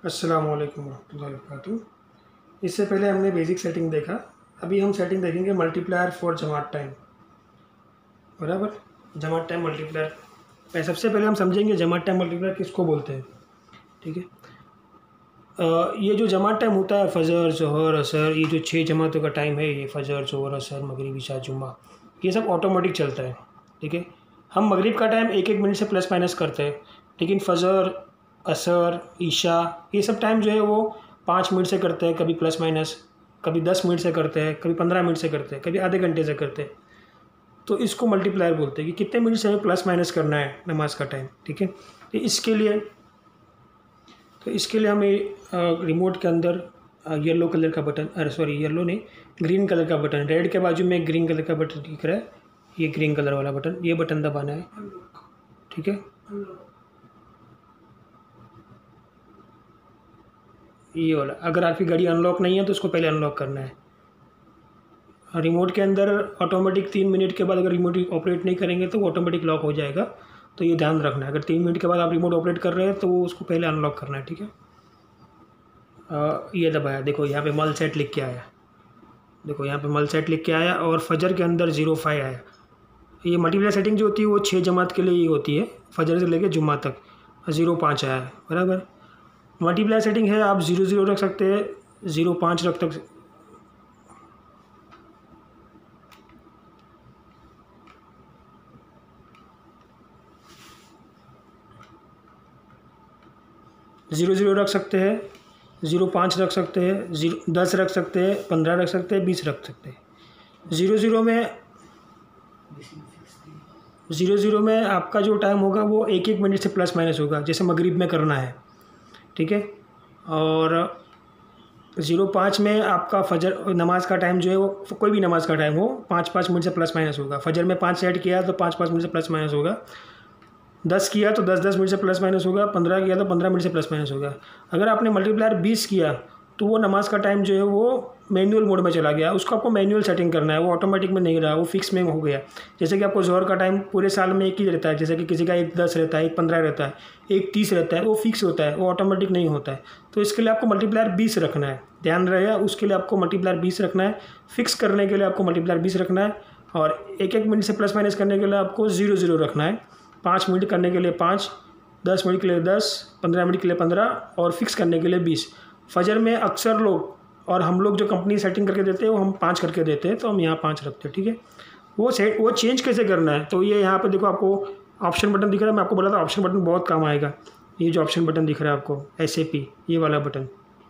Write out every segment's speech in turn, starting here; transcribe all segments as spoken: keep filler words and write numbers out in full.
अस्सलाम वालेकुम रहमतुल्लाहि वबरकातुहू। इससे पहले हमने बेसिक सेटिंग देखा, अभी हम सेटिंग देखेंगे मल्टीप्लायर फॉर जमात टाइम। बराबर, जमात टाइम मल्टीप्लायर। सबसे पहले हम समझेंगे जमात टाइम मल्टीप्लायर किसको बोलते हैं। ठीक है, ये जो जमात टाइम होता है फ़जर, ज़ोहर, असर, ये जो छः जमातों का टाइम है, ये फ़जर, ज़ोहर, असर, मगरिब, इशा, जुम्मा, ये सब ऑटोमेटिक चलता है। ठीक है, हम मगरिब का टाइम एक एक मिनट से प्लस माइनस करते हैं, लेकिन फ़जर, असर, ईशा, ये सब टाइम जो है वो पाँच मिनट से करते हैं, कभी प्लस माइनस, कभी दस मिनट से करते हैं, कभी पंद्रह मिनट से करते हैं, कभी आधे घंटे से करते हैं। तो इसको मल्टीप्लायर बोलते हैं कि कितने मिनट से हमें प्लस माइनस करना है नमाज का टाइम। ठीक है, तो इसके लिए तो इसके लिए हमें रिमोट के अंदर येलो कलर का बटन, अरे सॉरी येलो नहीं, ग्रीन कलर का बटन, रेड के बाजू में ग्रीन कलर का बटन दिख रहा है, ये ग्रीन कलर वाला बटन, ये बटन दबाना है। ठीक है, ये वाला। अगर आपकी गाड़ी अनलॉक नहीं है तो उसको पहले अनलॉक करना है। रिमोट के अंदर ऑटोमेटिक तीन मिनट के बाद अगर रिमोट ऑपरेट नहीं करेंगे तो वो ऑटोमेटिक लॉक हो जाएगा, तो ये ध्यान रखना है। अगर तीन मिनट के बाद आप रिमोट ऑपरेट कर रहे हैं तो वो उसको पहले अनलॉक करना है। ठीक है, आ, ये दबाया, देखो यहाँ पे मल सेट लिख के आया, देखो यहाँ पे मल सेट लिख के आया, और फजर के अंदर ज़ीरो फाइव आया। ये मल्टीप्लायर सेटिंग जो होती है वो छः जमात के लिए ही होती है, फजर से लेकर जुम्मा तक ज़ीरो पाँच आया है। बराबर, मल्टीप्लायर सेटिंग है, आप ज़ीरो ज़ीरो रख सकते हैं, ज़ीरो पाँच रख तक ज़ीरो ज़ीरो रख सकते हैं, ज़ीरो पाँच रख सकते हैं, ज़ीरो दस रख सकते हैं, पंद्रह रख सकते हैं, बीस रख सकते हैं। ज़ीरो ज़ीरो में ज़ीरो ज़ीरो में आपका जो टाइम होगा वो एक एक मिनट से प्लस माइनस होगा, जैसे मगरिब में करना है। ठीक है, और ज़ीरो पाँच में आपका फजर नमाज का टाइम जो है वो कोई भी नमाज का टाइम हो पाँच पाँच मिनट से प्लस माइनस होगा। फजर में पाँच सेट किया तो पाँच पाँच मिनट से प्लस माइनस होगा, दस किया तो दस दस मिनट से प्लस माइनस होगा, पंद्रह किया तो पंद्रह मिनट से प्लस माइनस होगा। अगर आपने मल्टीप्लायर बीस किया तो वो नमाज का टाइम जो है वो मैनुअल मोड में चला गया, उसको आपको मैनुअल सेटिंग करना है, वो ऑटोमेटिक में नहीं रहा, वो फिक्स में हो गया। जैसे कि आपको ज़ोहर का टाइम पूरे साल में एक ही रहता है, जैसे कि किसी का एक दस रहता है, एक पंद्रह रहता है, एक तीस रहता है, वो फिक्स होता है, वो ऑटोमेटिक नहीं होता है। तो इसके लिए आपको मल्टीप्लायर बीस रखना है, ध्यान रहेगा, उसके लिए आपको मल्टीप्लायर बीस रखना है। फिक्स करने के लिए आपको मल्टीप्लायर बीस रखना है, और एक एक मिनट से प्लस माइनस करने के लिए आपको ज़ीरो ज़ीरो रखना है। पाँच मिनट करने के लिए पाँच, दस मिनट के लिए दस, पंद्रह मिनट के लिए पंद्रह, और फिक्स करने के लिए बीस। फजर में अक्सर लोग और हम लोग जो कंपनी सेटिंग करके देते हैं वो हम पाँच करके देते हैं, तो हम यहाँ पाँच रखते हैं। ठीक है, वो सेट वो चेंज कैसे करना है, तो ये यहाँ पे देखो आपको ऑप्शन बटन दिख रहा है, मैं आपको बोला था ऑप्शन बटन बहुत काम आएगा। ये जो ऑप्शन बटन दिख रहा है आपको एस ए पी, ये वाला बटन,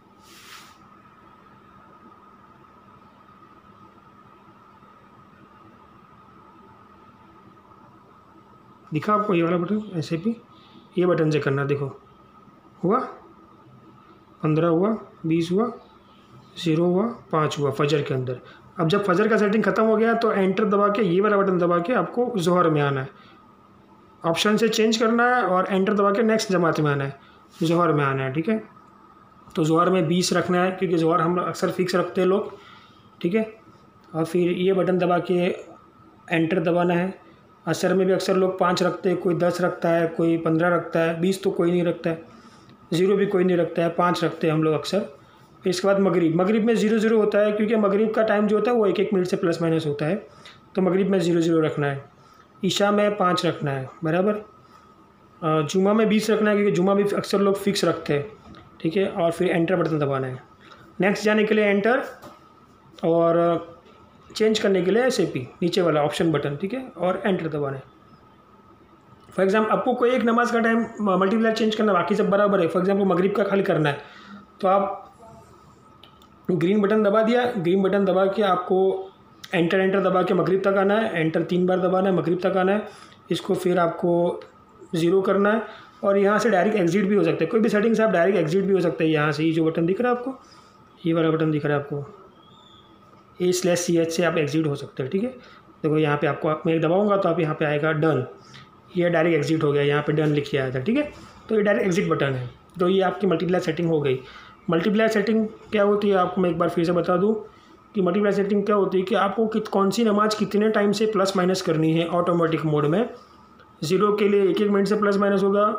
दिखा आपको ये वाला बटन एस ए पी, ये बटन से करना। देखो हुआ, पंद्रह हुआ, बीस हुआ, ज़ीरो हुआ, पाँच हुआ फजर के अंदर। अब जब फजर का सेटिंग ख़त्म हो गया तो एंटर दबा के ये वाला बटन दबा के आपको ज़ोहर में आना है, ऑप्शन से चेंज करना है, और एंटर दबा के नेक्स्ट जमात में आना है, ज़ोहर में आना है। ठीक है, तो ज़ोहर में बीस रखना है, क्योंकि ज़ोहर हम अक्सर फिक्स रखते हैं लोग। ठीक है, और फिर ये बटन दबा के एंटर दबाना है। असर में भी अक्सर लोग पाँच रखते हैं, कोई दस रखता है, कोई पंद्रह रखता है, बीस तो कोई नहीं रखता है, ज़ीरो भी कोई नहीं रखता है, पाँच रखते हैं हम लोग अक्सर। इसके बाद मगरिब, मगरिब में ज़ीरो ज़ीरो होता है, क्योंकि मगरिब का टाइम जो होता है वो एक एक मिनट से प्लस माइनस होता है, तो मगरिब में ज़ीरो ज़ीरो रखना है। ईशा में पाँच रखना है। बराबर, जुमा में बीस रखना है, क्योंकि जुमा भी अक्सर लोग फिक्स रखते हैं। ठीक है, और फिर एंटर बटन दबाना है, नेक्स्ट जाने के लिए एंटर, और चेंज करने के लिए एस ए पी नीचे वाला ऑप्शन बटन। ठीक है, और एंटर दबाना है। फॉर एग्जाम्पल आपको कोई एक नमाज का टाइम मल्टीप्लायर चेंज करना, बाकी सब बराबर है, फॉर एग्जाम्पल मगरिब का खाली करना है, तो आप ग्रीन बटन दबा दिया, ग्रीन बटन दबा के आपको एंटर एंटर दबा के मगरिब तक आना है, एंटर तीन बार दबाना है, मगरिब तक आना है। इसको फिर आपको ज़ीरो करना है, और यहाँ से डायरेक्ट एग्जिट भी हो सकता है, कोई भी सेटिंग से आप डायरेक्ट एग्जिट भी हो सकते हैं यहाँ से। ये जो बटन दिख रहा है आपको, ये वाला बटन दिख रहा है आपको, ए स्लैश सी एच से आप एग्जिट हो सकते हैं। ठीक है, देखो यहाँ पे आपको, आप मैं दबाऊंगा तो आप यहाँ पे आएगा डन, ये डायरेक्ट एग्जिट हो गया, यहाँ पे डन लिख के आया था। ठीक है, तो ये डायरेक्ट एग्जिट बटन है, तो ये आपकी मल्टीप्लायर सेटिंग हो गई। मल्टीप्लायर सेटिंग क्या होती है आपको मैं एक बार फिर से बता दूँ कि मल्टीप्लायर सेटिंग क्या होती है कि आपको कित कौन सी नमाज कितने टाइम से प्लस माइनस करनी है ऑटोमेटिक मोड में। ज़ीरो के लिए एक एक मिनट से प्लस माइनस होगा,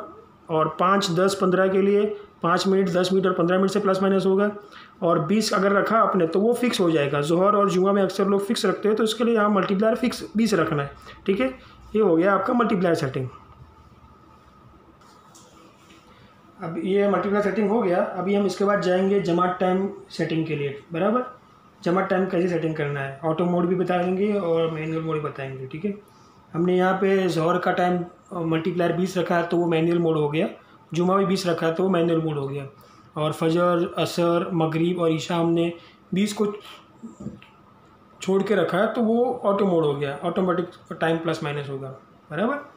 और पाँच दस पंद्रह के लिए पाँच मिनट दस मिनट और पंद्रह मिनट से प्लस माइनस होगा। और बीस अगर रखा आपने तो वो फिक्स हो जाएगा। जोहर और जुमा में अक्सर लोग फिक्स रखते हैं, तो इसके लिए यहाँ मल्टीप्लायर फिक्स बीस रखना है। ठीक है, ये हो गया आपका मल्टीप्लायर सेटिंग। अब ये मल्टीप्लायर सेटिंग हो गया। अभी हम इसके बाद जाएंगे जमात टाइम सेटिंग के लिए। बराबर, जमात टाइम कैसे सेटिंग करना है, ऑटो मोड भी बताएंगे और मैनुअल मोड भी बताएंगे। ठीक है, हमने यहाँ पे जोहर का टाइम मल्टीप्लायर बीस रखा है तो वो मैनुअल मोड हो गया, जुमा भी बीस रखा है तो वो मैनुअल मोड हो गया, और फजर, असर, मगरिब और ईशा हमने बीस को छोड़ के रखा है तो वो ऑटो मोड हो गया, ऑटोमेटिक टाइम प्लस माइनस होगा। बराबर।